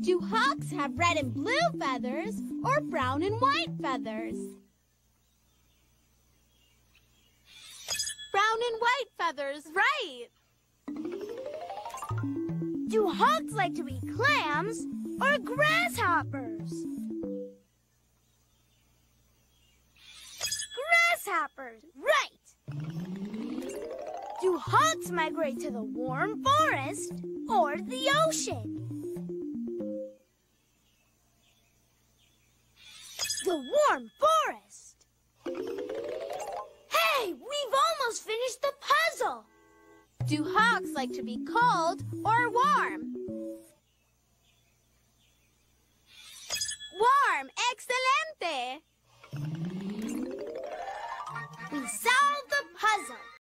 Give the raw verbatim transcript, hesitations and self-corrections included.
Do hawks have red and blue feathers or brown and white feathers? Brown and white feathers, right. Do hawks like to eat clams or grasshoppers? Grasshoppers, right. Do hawks migrate to the warm forest or the ocean? The warm forest. Hey, we've almost finished the puzzle. Do hawks like to be cold or warm? Warm, excelente. We solved the puzzle.